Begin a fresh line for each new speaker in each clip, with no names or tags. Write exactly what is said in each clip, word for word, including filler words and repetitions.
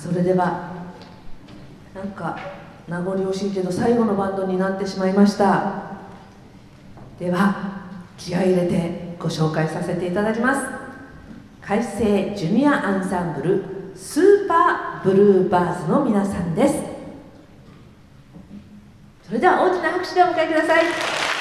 それではなんか名残惜しいけど最後のバンドになってしまいました。では気合い入れてご紹介させていただきます。海星ジュニアアンサンブルスーパーブルーバーズの皆さんです。それでは大きな拍手でお迎えください。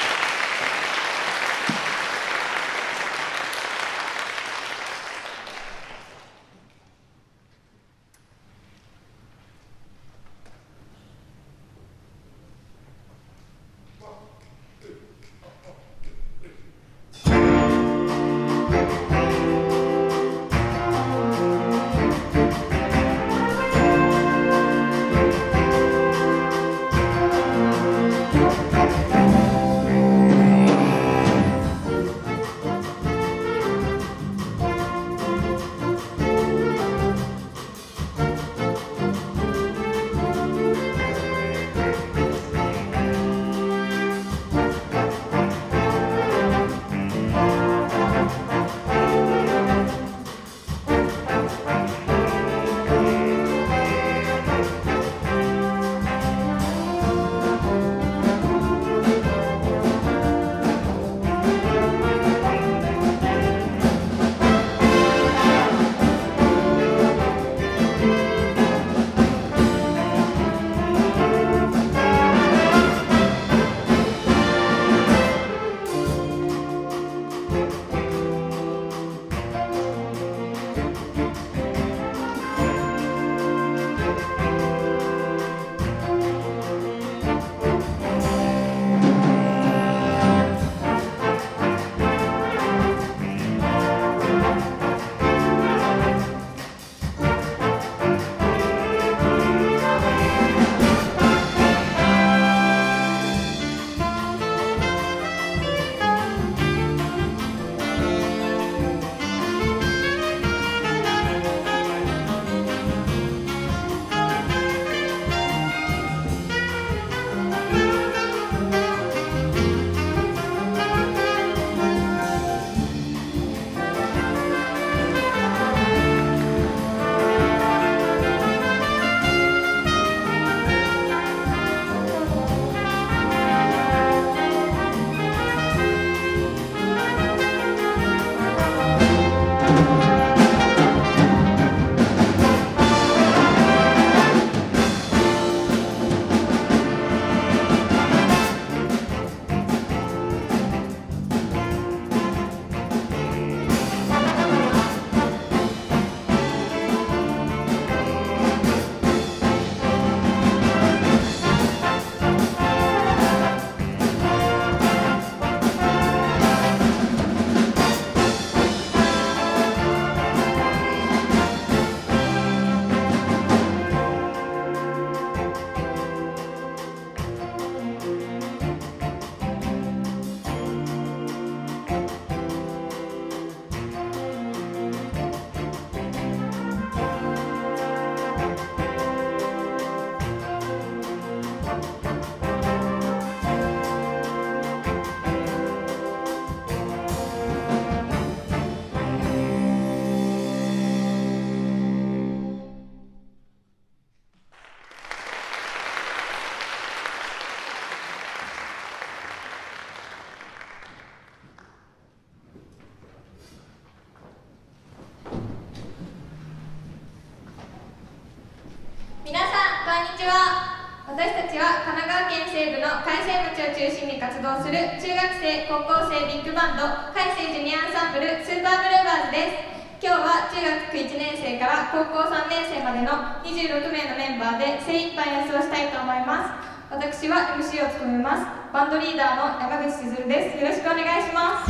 私たちは神奈川県西部の海星町を中心に活動する中学生、高校生ビッグバンド海星ジュニアアンサンブルスーパーブルーバーズです。今日は中学いちねん生から高校さんねん生までのにじゅうろくめいのメンバーで精一杯演奏したいと思います。私は エムシー を務めます。バンドリーダーの山口千鶴です。よろしくお願いします。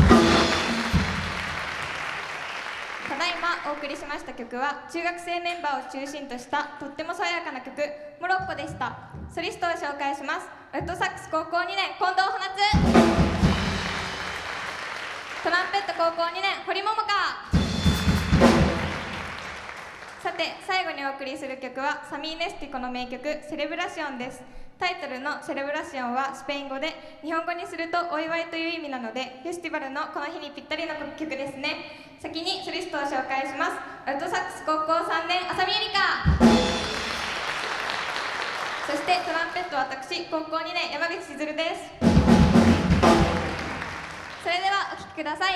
ただいまお送りしました曲は中学生メンバーを中心としたとっても爽やかな曲「モロッコ」でした。ソリストを紹介します。アルトサックス高校にねん近藤花津、トランペット高校にねん堀桃香。さて最後にお送りする曲はサミー・ネスティコの名曲「セレブラシオン」です。タイトルのセレブラシオンはスペイン語で日本語にするとお祝いという意味なのでフェスティバルのこの日にぴったりの曲ですね。先にソリストを紹介します。アルトサックス高校さんねん浅見ゆりか。 トランペット私高校にねん山口千鶴です。それではお聴きください。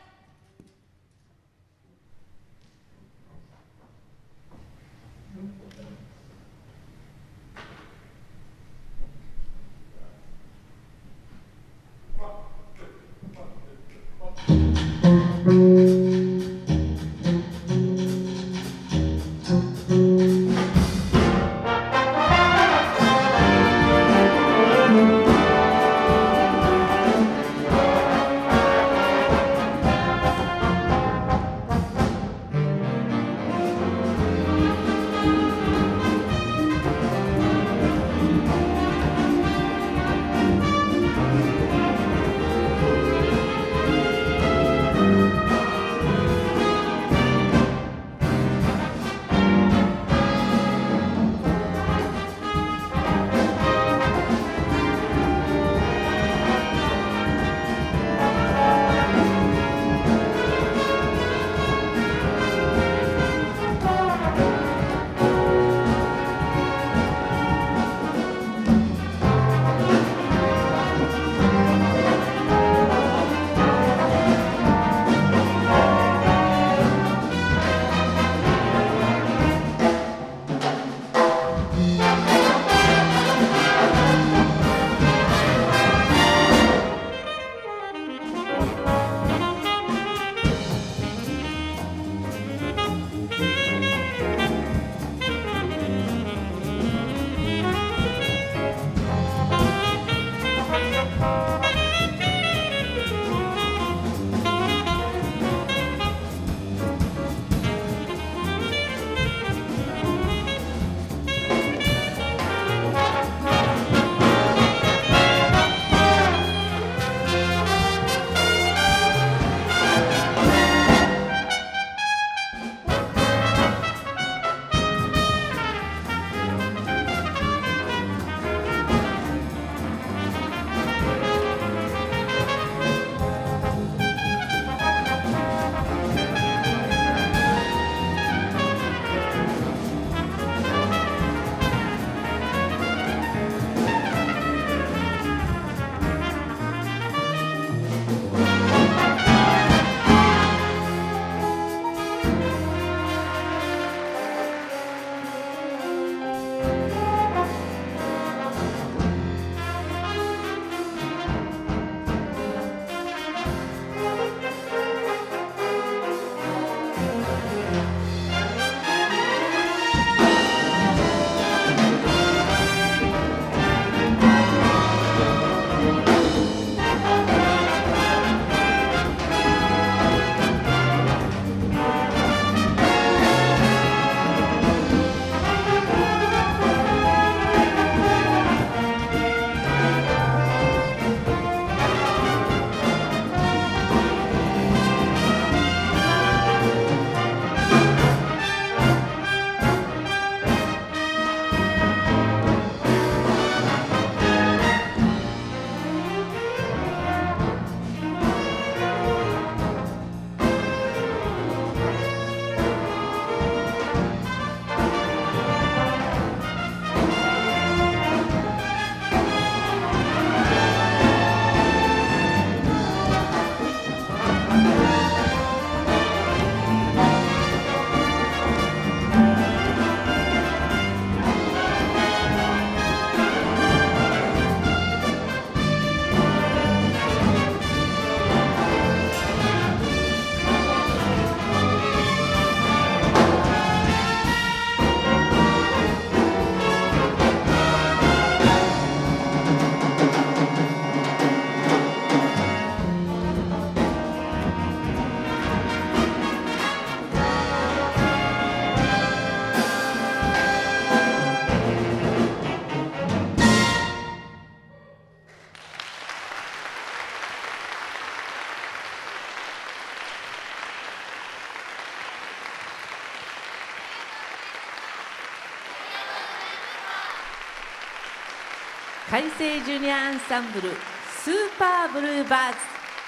海星ジュニアアンサンブルスーパーブルーバーズ、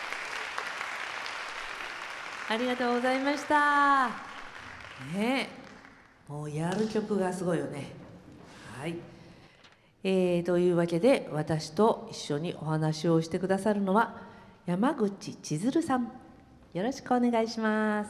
ありがとうございました。ねえ、もうやる曲がすごいよね。はい、 えー、というわけで私と一緒にお話をしてくださるのは山口千鶴さん、よろしくお願いします。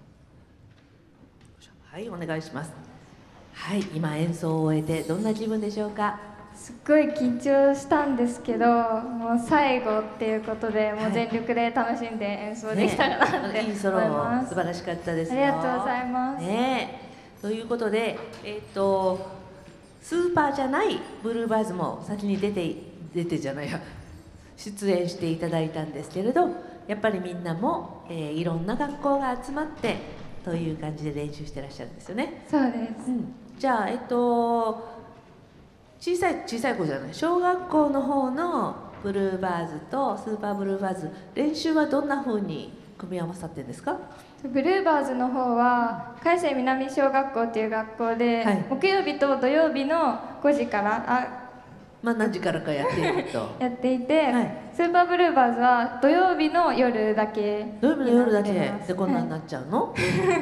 はい、お願いします。はい、今演奏を終えてどんな気分でしょうか？
すっごい緊張したんですけど、もう最後っていうことでもう全力で楽しんで演奏できたらなって思います。
ね、いいソロ素晴らしかったですよ。
ありがとうございます。
ね、ということで、えっとスーパーじゃないブルーバーズも先に出て出てじゃないや出演していただいたんですけれど、やっぱりみんなも、えー、いろんな学校が集まってという感じで練習してらっしゃるんですよね。
そうです、
うん、じゃあえっと小さい小さい子じゃない小学校の方のブルーバーズとスーパーブルーバーズ、練習はどんな風に組み合わさってるんですか？
ブルーバーズの方は海星南小学校っていう学校で、はい、木曜日と土曜日のごじからあ
まあ何時からかやっていると
やっていて、はい、スーパーブルーバーズは土曜日の夜だけ
土曜日の夜だけでこんなになっちゃうの？はい、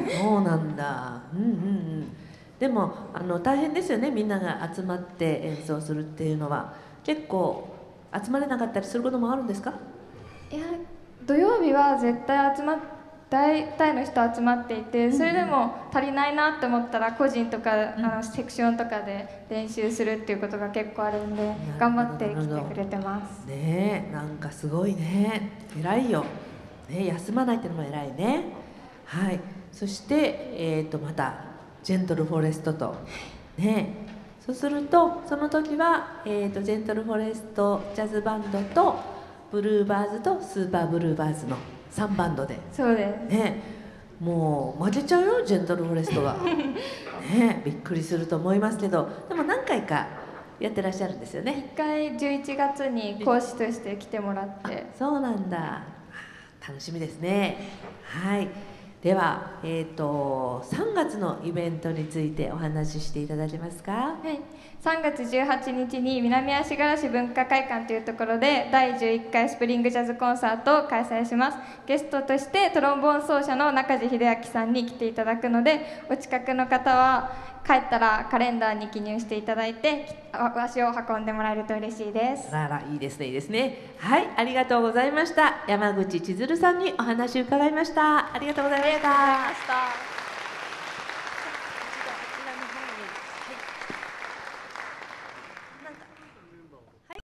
そうなんだ。うんうんうん。でもあの大変ですよね、みんなが集まって演奏するっていうのは。結構集まれなかったりすることもあるんですか？
いや、土曜日は絶対集まって大体の人集まっていて、それでも足りないなって思ったら個人とか、うん、あのセクションとかで練習するっていうことが結構あるんで、頑張ってきてくれてます。
ねえ、なんかすごいね、偉いよ、ね、休まないっていうのも偉いね。はい、そして、えー、とまたジェントルフォレストとね、そうするとその時は、えー、とジェントルフォレストジャズバンドとブルーバーズとスーパーブルーバーズのさんバンドで、
そうです
ね、もう負けちゃうよジェントルフォレストがね、びっくりすると思いますけど、でも何回かやってらっしゃるんですよね。
いっかいじゅういちがつに講師として来てもらって。
そうなんだ、楽しみですね。はい、では、えー、とさんがつのイベントについてお話ししていただけますか？
はい、さんがつじゅうはちにちに南足柄市文化会館というところでだいじゅういっかいスプリングジャズコンサートを開催します。ゲストとしてトロンボーン奏者の中地秀明さんに来ていただくので、お近くの方は帰ったらカレンダーに記入していただいて足を運んでもらえると嬉しいです。
あら、いいですね、いいですね。はい、ありがとうございました。山口千鶴さんにお話を伺いました。ありがとうございました。